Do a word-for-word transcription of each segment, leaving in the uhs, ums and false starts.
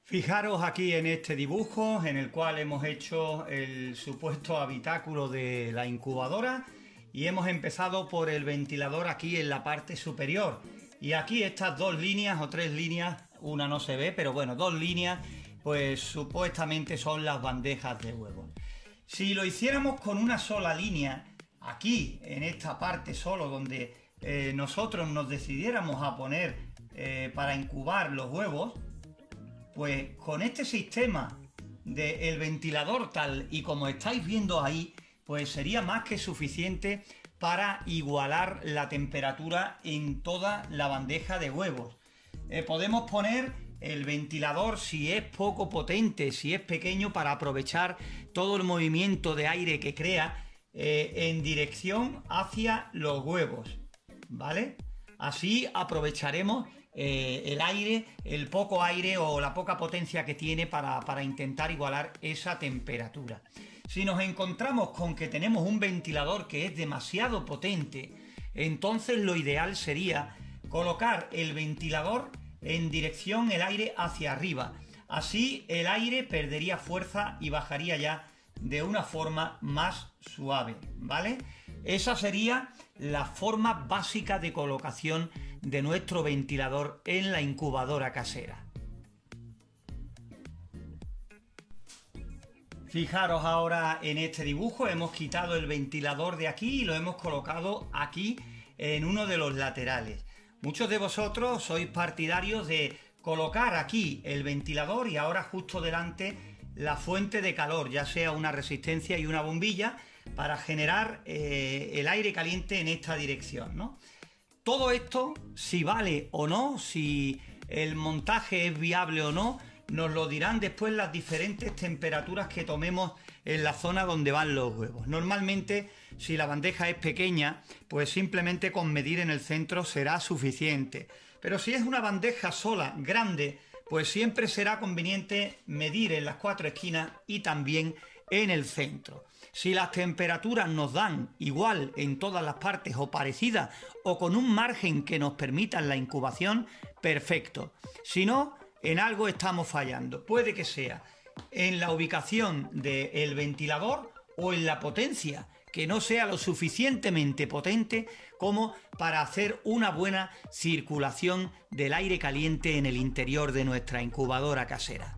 Fijaros aquí en este dibujo en el cual hemos hecho el supuesto habitáculo de la incubadora y hemos empezado por el ventilador aquí en la parte superior. Y aquí estas dos líneas o tres líneas, una no se ve, pero bueno, dos líneas, pues supuestamente son las bandejas de huevos. Si lo hiciéramos con una sola línea, aquí en esta parte solo donde eh, nosotros nos decidiéramos a poner eh, para incubar los huevos, pues con este sistema del ventilador tal y como estáis viendo ahí, pues sería más que suficiente para igualar la temperatura en toda la bandeja de huevos. Eh, podemos poner el ventilador, si es poco potente, si es pequeño, para aprovechar todo el movimiento de aire que crea eh, en dirección hacia los huevos, ¿vale? Así aprovecharemos eh, el aire, el poco aire o la poca potencia que tiene para, para intentar igualar esa temperatura. Si nos encontramos con que tenemos un ventilador que es demasiado potente, entonces lo ideal sería colocar el ventilador en dirección el aire hacia arriba. Así el aire perdería fuerza y bajaría ya de una forma más suave, ¿vale? Esa sería la forma básica de colocación de nuestro ventilador en la incubadora casera. Fijaros ahora en este dibujo, hemos quitado el ventilador de aquí y lo hemos colocado aquí en uno de los laterales. Muchos de vosotros sois partidarios de colocar aquí el ventilador y ahora justo delante la fuente de calor, ya sea una resistencia y una bombilla, para generar eh, el aire caliente en esta dirección, ¿no? Todo esto, si vale o no, si el montaje es viable o no, nos lo dirán después las diferentes temperaturas que tomemos en la zona donde van los huevos. Normalmente, si la bandeja es pequeña, pues simplemente con medir en el centro será suficiente. Pero si es una bandeja sola, grande, pues siempre será conveniente medir en las cuatro esquinas y también en el centro. Si las temperaturas nos dan igual en todas las partes o parecidas o con un margen que nos permita la incubación, perfecto. Si no, en algo estamos fallando. Puede que sea en la ubicación del ventilador o en la potencia, que no sea lo suficientemente potente como para hacer una buena circulación del aire caliente en el interior de nuestra incubadora casera.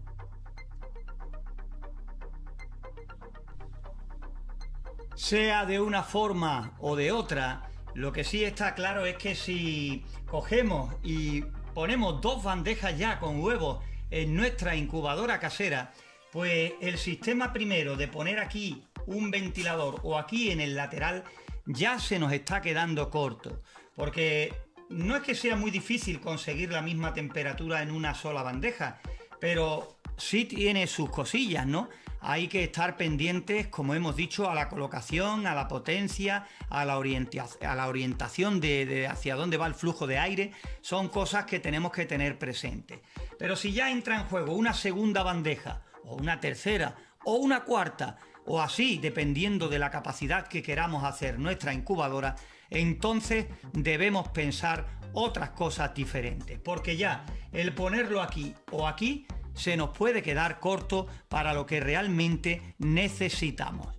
Sea de una forma o de otra, lo que sí está claro es que si cogemos y ponemos dos bandejas ya con huevos en nuestra incubadora casera, pues el sistema primero de poner aquí un ventilador o aquí en el lateral ya se nos está quedando corto, porque no es que sea muy difícil conseguir la misma temperatura en una sola bandeja, pero sí tiene sus cosillas, ¿no? Hay que estar pendientes, como hemos dicho, a la colocación, a la potencia, a la, orienta a la orientación de, de hacia dónde va el flujo de aire. Son cosas que tenemos que tener presentes. Pero si ya entra en juego una segunda bandeja, o una tercera, o una cuarta, o así, dependiendo de la capacidad que queramos hacer nuestra incubadora, entonces debemos pensar otras cosas diferentes, porque ya el ponerlo aquí o aquí se nos puede quedar corto para lo que realmente necesitamos.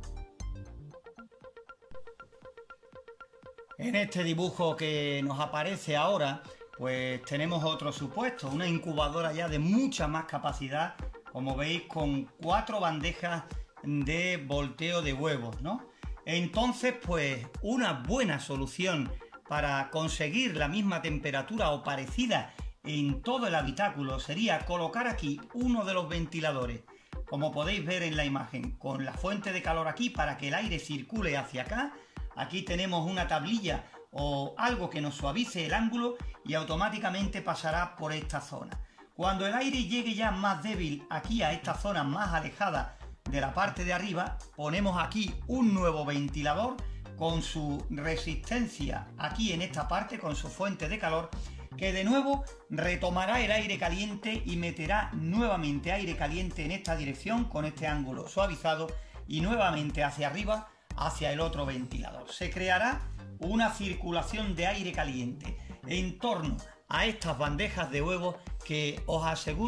En este dibujo que nos aparece ahora, pues tenemos otro supuesto, una incubadora ya de mucha más capacidad, como veis, con cuatro bandejas de volteo de huevos, ¿no? Entonces, pues una buena solución para conseguir la misma temperatura o parecida en todo el habitáculo sería colocar aquí uno de los ventiladores, como podéis ver en la imagen, con la fuente de calor aquí para que el aire circule hacia acá. Aquí tenemos una tablilla o algo que nos suavice el ángulo y automáticamente pasará por esta zona. Cuando el aire llegue ya más débil aquí a esta zona más alejada de la parte de arriba, ponemos aquí un nuevo ventilador con su resistencia aquí en esta parte, con su fuente de calor, que de nuevo retomará el aire caliente y meterá nuevamente aire caliente en esta dirección con este ángulo suavizado y nuevamente hacia arriba hacia el otro ventilador. Se creará una circulación de aire caliente en torno a estas bandejas de huevos que os aseguro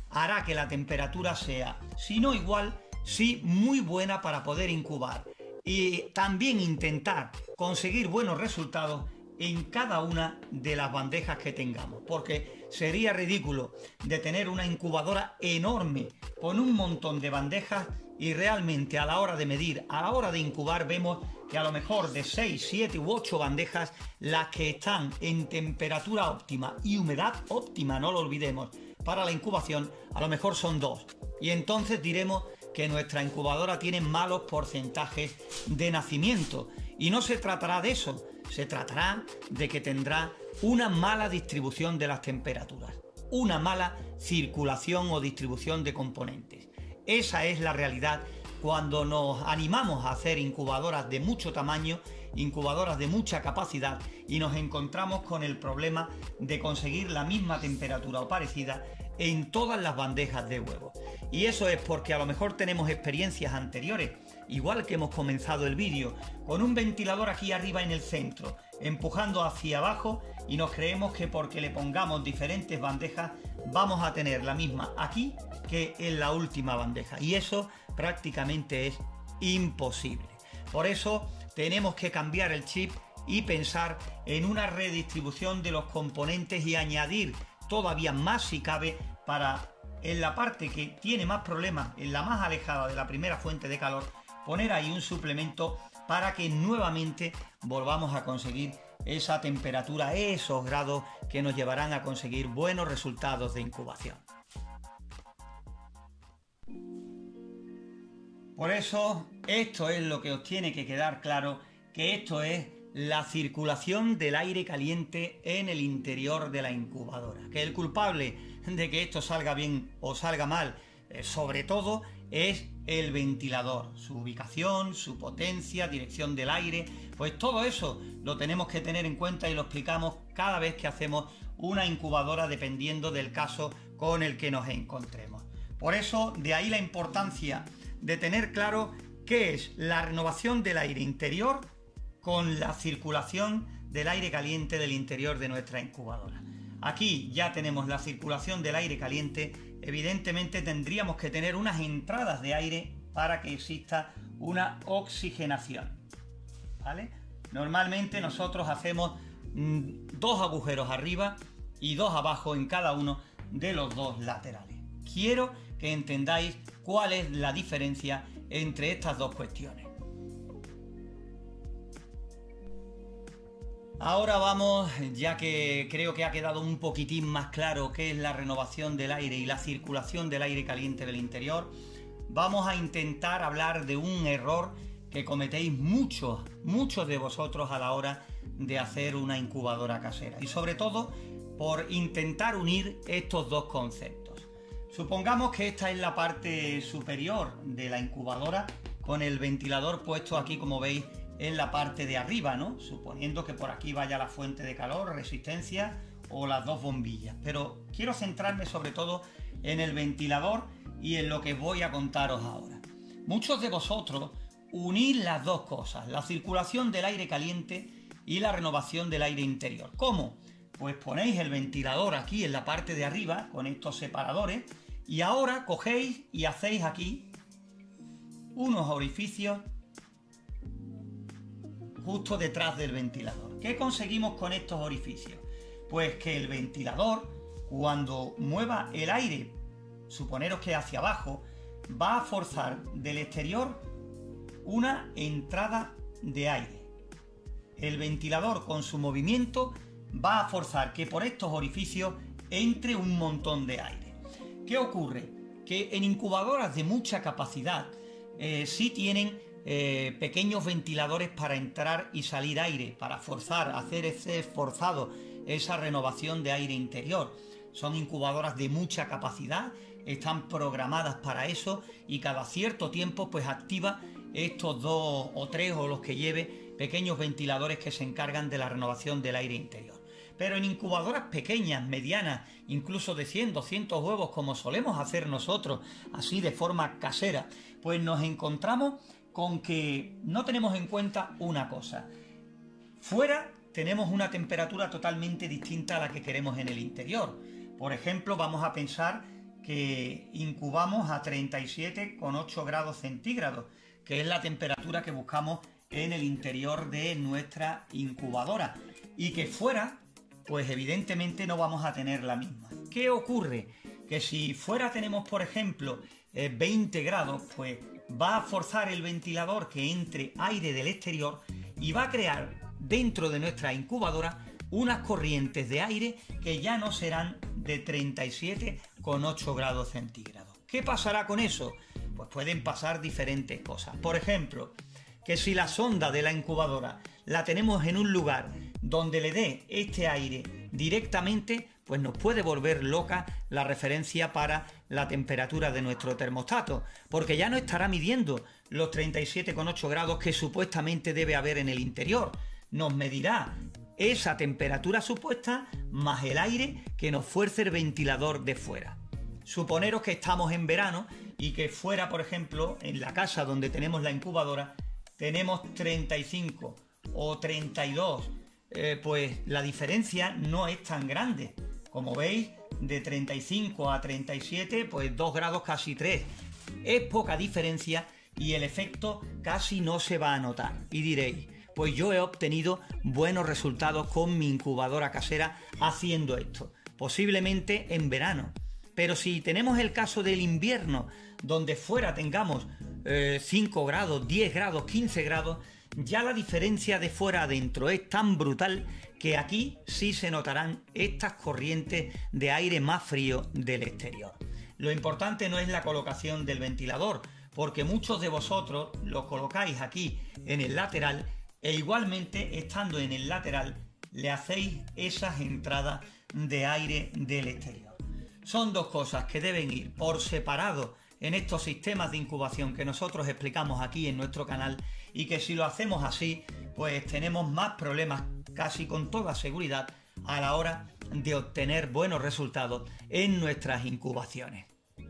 hará que la temperatura sea, si no igual, sí muy buena para poder incubar. Y también intentar conseguir buenos resultados en cada una de las bandejas que tengamos, porque sería ridículo de tener una incubadora enorme con un montón de bandejas y realmente a la hora de medir, a la hora de incubar, vemos que a lo mejor de seis, siete u ocho bandejas, las que están en temperatura óptima y humedad óptima, no lo olvidemos, para la incubación, a lo mejor son dos. Y entonces diremos que nuestra incubadora tiene malos porcentajes de nacimiento. Y no se tratará de eso, se tratará de que tendrá una mala distribución de las temperaturas, una mala circulación o distribución de componentes. Esa es la realidad cuando nos animamos a hacer incubadoras de mucho tamaño, incubadoras de mucha capacidad, y nos encontramos con el problema de conseguir la misma temperatura o parecida en todas las bandejas de huevo. Y eso es porque a lo mejor tenemos experiencias anteriores, igual que hemos comenzado el vídeo, con un ventilador aquí arriba en el centro, empujando hacia abajo, y nos creemos que porque le pongamos diferentes bandejas vamos a tener la misma aquí que en la última bandeja. Y eso prácticamente es imposible. Por eso tenemos que cambiar el chip y pensar en una redistribución de los componentes y añadir todavía más si cabe para, en la parte que tiene más problemas, en la más alejada de la primera fuente de calor, poner ahí un suplemento para que nuevamente volvamos a conseguir esa temperatura, esos grados que nos llevarán a conseguir buenos resultados de incubación. Por eso, esto es lo que os tiene que quedar claro, que esto es la circulación del aire caliente en el interior de la incubadora. Que el culpable de que esto salga bien o salga mal, eh, sobre todo, es el ventilador, su ubicación, su potencia, dirección del aire, pues todo eso lo tenemos que tener en cuenta y lo explicamos cada vez que hacemos una incubadora dependiendo del caso con el que nos encontremos. Por eso, de ahí la importancia de tener claro qué es la renovación del aire interior con la circulación del aire caliente del interior de nuestra incubadora. Aquí ya tenemos la circulación del aire caliente. Evidentemente tendríamos que tener unas entradas de aire para que exista una oxigenación, ¿vale? Normalmente nosotros hacemos mmm, dos agujeros arriba y dos abajo en cada uno de los dos laterales. Quiero que entendáis cuál es la diferencia entre estas dos cuestiones. Ahora vamos, ya que creo que ha quedado un poquitín más claro qué es la renovación del aire y la circulación del aire caliente del interior, vamos a intentar hablar de un error que cometéis muchos, muchos de vosotros a la hora de hacer una incubadora casera. Y sobre todo por intentar unir estos dos conceptos. Supongamos que esta es la parte superior de la incubadora con el ventilador puesto aquí, como veis, en la parte de arriba, ¿no? Suponiendo que por aquí vaya la fuente de calor, resistencia o las dos bombillas. Pero quiero centrarme sobre todo en el ventilador y en lo que voy a contaros ahora. Muchos de vosotros unís las dos cosas, la circulación del aire caliente y la renovación del aire interior. ¿Cómo? Pues ponéis el ventilador aquí en la parte de arriba con estos separadores y ahora cogéis y hacéis aquí unos orificios justo detrás del ventilador. ¿Qué conseguimos con estos orificios? Pues que el ventilador, cuando mueva el aire, suponeros que hacia abajo, va a forzar del exterior una entrada de aire. El ventilador con su movimiento va a forzar que por estos orificios entre un montón de aire. ¿Qué ocurre? Que en incubadoras de mucha capacidad eh, sí tienen Eh, pequeños ventiladores para entrar y salir aire, para forzar, hacer ese esforzado, esa renovación de aire interior. Son incubadoras de mucha capacidad, están programadas para eso y cada cierto tiempo pues activa estos dos o tres o los que lleve pequeños ventiladores que se encargan de la renovación del aire interior. Pero en incubadoras pequeñas, medianas, incluso de cien, doscientos huevos como solemos hacer nosotros, así de forma casera, pues nos encontramos con que no tenemos en cuenta una cosa. Fuera tenemos una temperatura totalmente distinta a la que queremos en el interior. Por ejemplo, vamos a pensar que incubamos a treinta y siete coma ocho grados centígrados, que es la temperatura que buscamos en el interior de nuestra incubadora, y que fuera, pues evidentemente no vamos a tener la misma. ¿Qué ocurre? Que si fuera tenemos, por ejemplo, eh, veinte grados, pues va a forzar el ventilador que entre aire del exterior y va a crear dentro de nuestra incubadora unas corrientes de aire que ya no serán de treinta y siete coma ocho grados centígrados. ¿Qué pasará con eso? Pues pueden pasar diferentes cosas. Por ejemplo, que si la sonda de la incubadora la tenemos en un lugar donde le dé este aire directamente, pues nos puede volver loca la referencia para la temperatura de nuestro termostato, porque ya no estará midiendo los treinta y siete coma ocho grados que supuestamente debe haber en el interior. Nos medirá esa temperatura supuesta más el aire que nos fuerce el ventilador de fuera. Suponeros que estamos en verano y que fuera, por ejemplo, en la casa donde tenemos la incubadora, tenemos treinta y cinco o treinta y dos, eh, pues la diferencia no es tan grande. Como veis, de treinta y cinco a treinta y siete, pues dos grados, casi tres. Es poca diferencia y el efecto casi no se va a notar. Y diréis, pues yo he obtenido buenos resultados con mi incubadora casera haciendo esto. Posiblemente en verano. Pero si tenemos el caso del invierno, donde fuera tengamos eh, cinco grados, diez grados, quince grados, ya la diferencia de fuera a dentro es tan brutal que aquí sí se notarán estas corrientes de aire más frío del exterior. Lo importante no es la colocación del ventilador, porque muchos de vosotros lo colocáis aquí en el lateral e igualmente estando en el lateral le hacéis esas entradas de aire del exterior. Son dos cosas que deben ir por separado en estos sistemas de incubación que nosotros explicamos aquí en nuestro canal, y que si lo hacemos así, pues tenemos más problemas casi con toda seguridad a la hora de obtener buenos resultados en nuestras incubaciones.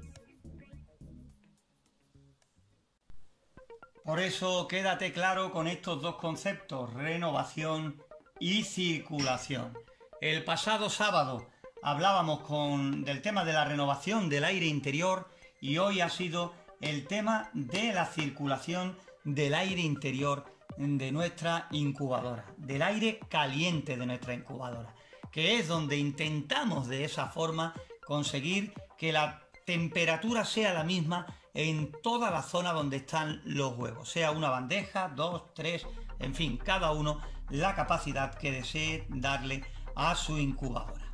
Por eso quédate claro con estos dos conceptos, renovación y circulación. El pasado sábado hablábamos con, del tema de la renovación del aire interior, y hoy ha sido el tema de la circulación del aire interior de nuestra incubadora, del aire caliente de nuestra incubadora, que es donde intentamos de esa forma conseguir que la temperatura sea la misma en toda la zona donde están los huevos, sea una bandeja, dos, tres, en fin, cada uno la capacidad que desee darle a su incubadora.